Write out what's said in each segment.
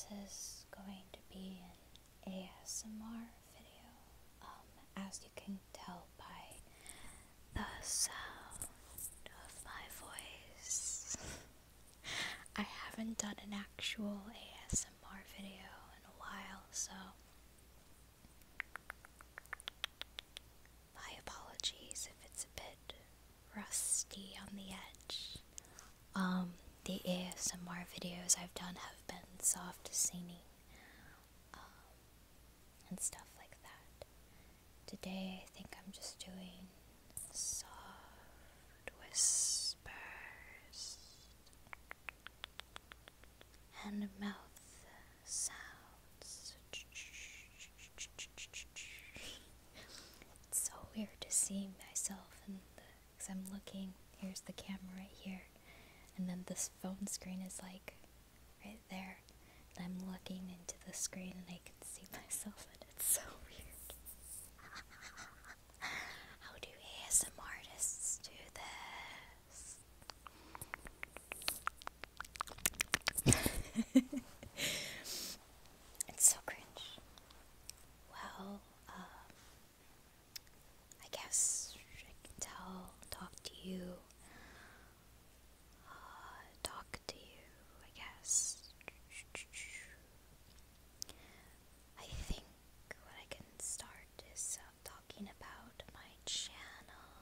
this is going to be an ASMR video. As you can tell by the sound of my voice, I haven't done an actual ASMR video in a while, so my apologies if it's a bit rusty on the edge. The ASMR videos I've done have been soft singing, and stuff like that. Today I think I'm just doing soft whispers and mouth sounds. It's so weird to see myself because I'm looking, here's the camera right here, and then this phone screen is like right there, and I'm looking into the screen and I can see myself, and it's so weird. How do ASMR artists do this? It's so cringe. Well, I guess I can talk to you, I guess. I think what I can start is talking about my channel,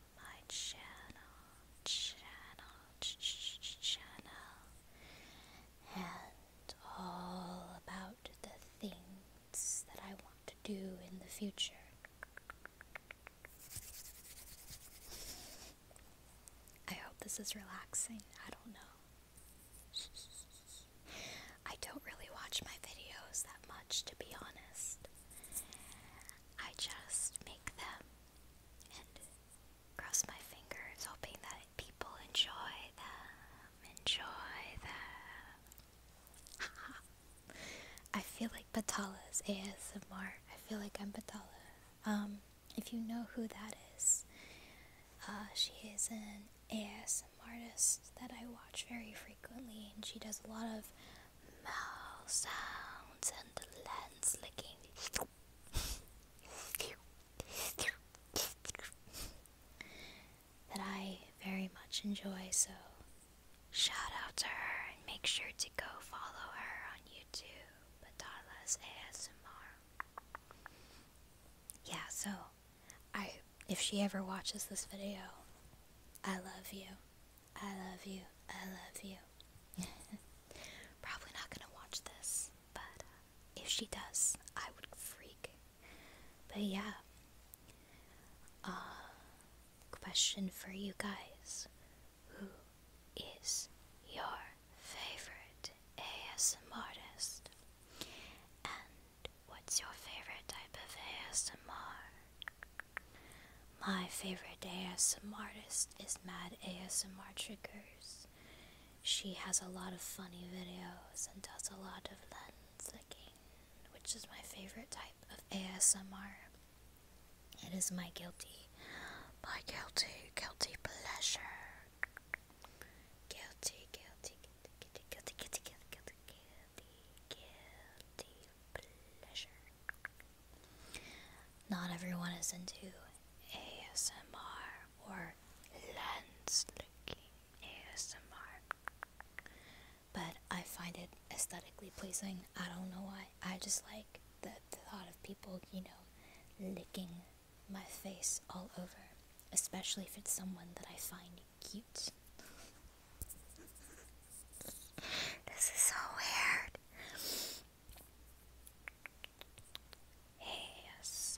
and all about the things that I want to do in the future. I hope this is relaxing. I don't know. I don't really watch my videos that much, to be honest. I just make them and cross my fingers, hoping that people enjoy them. I feel like Batala's ASMR. I feel like I'm Batala. If you know who that is, she is an ASMR artist that I watch very frequently, and she does a lot of mouth sounds and lens licking that I very much enjoy, so shout out to her and make sure to go follow her on YouTube, Batala's ASMR. Yeah, so if she ever watches this video, I love you. I love you. I love you. Probably not gonna watch this, but if she does, I would freak. But yeah, question for you guys: who is your favorite ASMR artist? And what's your favorite type of ASMR? My favorite ASMR artist is Mad ASMR Triggers. She has a lot of funny videos and does a lot of lens licking, which is my favorite type of ASMR. It is my guilty pleasure. Guilty pleasure. Not everyone is into ASMR or lens licking ASMR, but I find it aesthetically pleasing. I don't know why. I just like the thought of people, licking my face all over, especially if it's someone that I find cute. This is so weird. ASMR.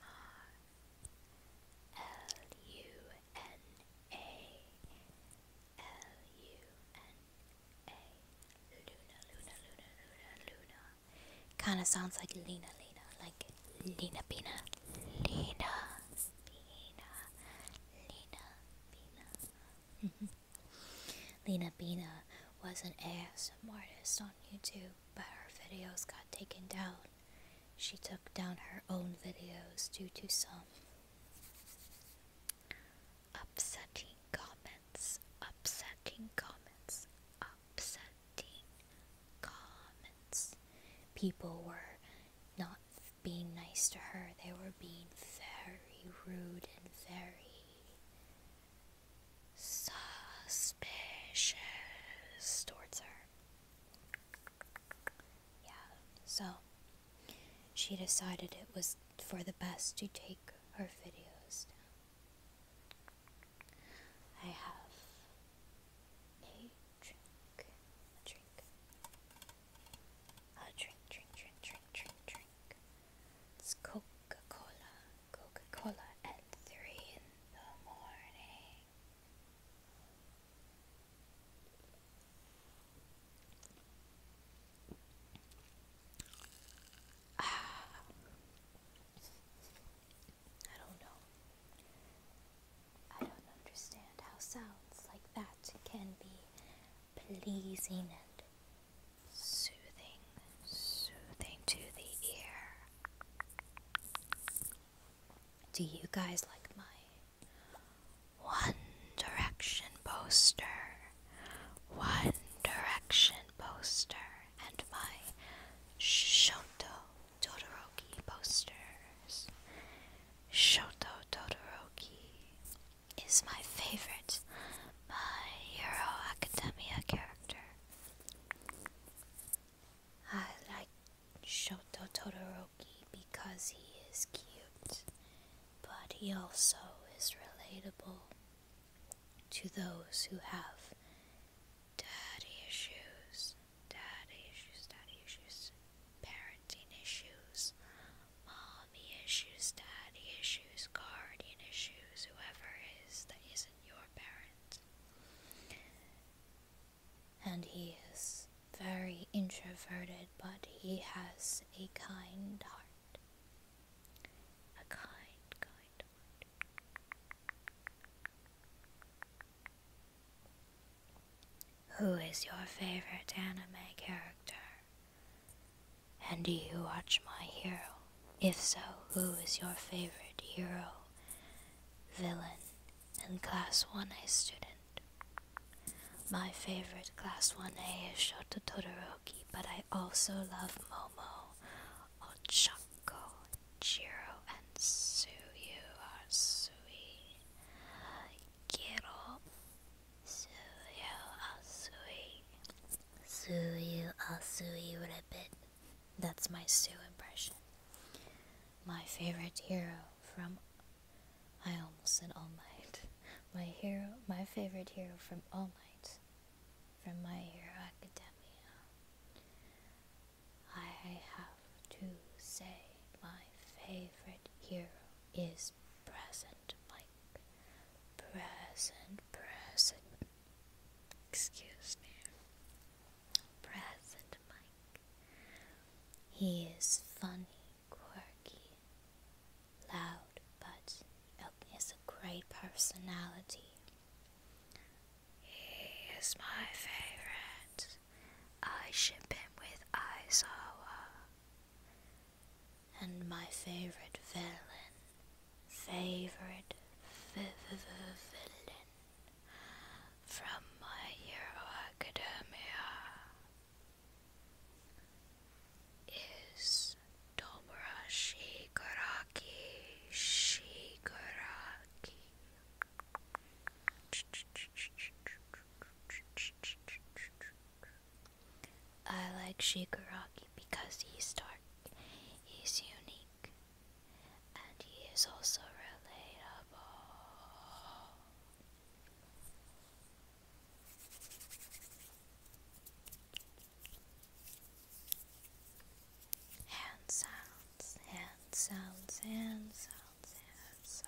Luna. Kinda sounds like Lena, like Lena Bina. Lena Bina was an ASMR artist on YouTube, but her videos got taken down. She took down her own videos due to some upsetting comments. Upsetting comments. people were not being nice to her. They were being very rude and very suspicious towards her. Yeah, so she decided it was for the best to take her videos down. I have a drink. It's Coca-Cola at 3 in the morning. I don't know. I don't understand how sounds like that can be pleasing and soothing to the ear. Do you guys like my One Direction poster? One Direction poster and my Shoto Todoroki posters. Shoto Todoroki is my favorite My Hero Academia character. I like Shoto Todoroki because he is cute, but he also is relatable to those who have daddy issues, parenting issues, mommy issues, daddy issues, guardian issues, whoever it is that isn't your parent. And he is very introverted, but he has a kind heart. A kind heart. Who is your favorite anime character? And do you watch My Hero? If so, who is your favorite hero, villain, and Class 1A student? My favorite Class 1A is Shoto Todoroki, but I also love Momo, Ochako, Jiro, and Suyu Asui. Giro, Suyu Asui. Suyu Asui Ribbit. That's my Sue impression. My favorite hero from... I almost said All Might. My favorite hero from All Might, from My Hero Academia. I have to say my favorite hero is Present Mike. Present. Excuse me. Present Mike. He is funny, quirky, loud, but is a great personality. He is my favorite. I ship him with Aizawa. And my favorite villain from My Hero Academia is Tomura Shigaraki. I like Shigaraki because he's dark, he's unique, and he is also relatable. Hand sounds, hand sounds, hand sounds, hand sounds.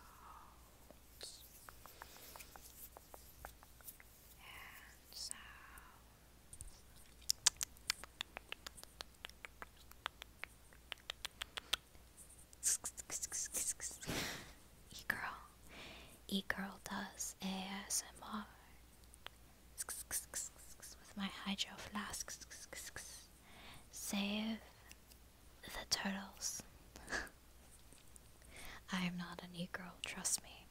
Hand sounds. E-girl does ASMR with my hydro flask. Save the turtles. I am not an e-girl, trust me.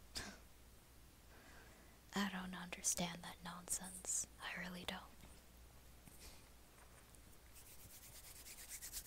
I don't understand that nonsense. I really don't.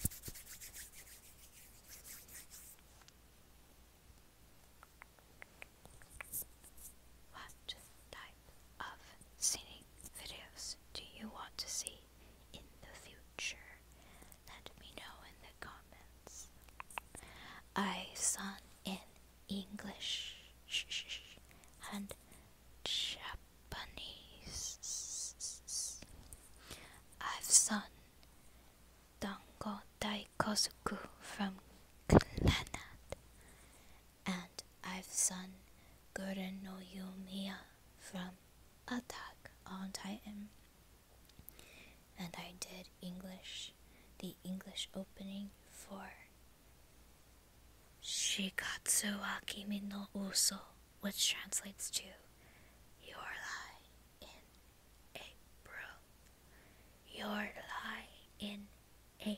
Son Gurren no Yumiya from Attack on Titan. And I did the English opening for Shikatsu wa Kimi no Uso, which translates to Your Lie in April. Your Lie in April.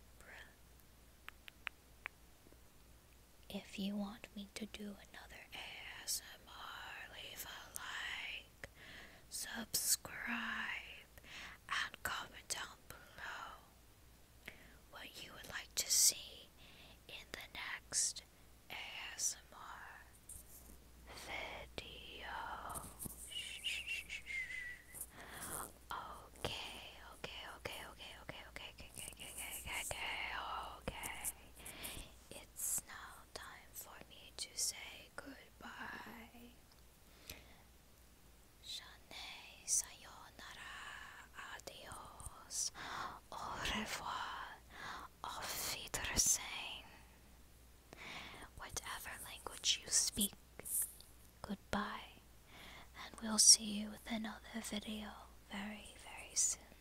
If you want me to do another ASMR, leave a like, subscribe, and comment down below what you would like to see in the next ASMR video. Okay. It's now time for me to say goodbye. Shane, sayonara, adios, au revoir, auf Wiedersehen. Whatever language you speak, goodbye, and we'll see you with another video very, very soon.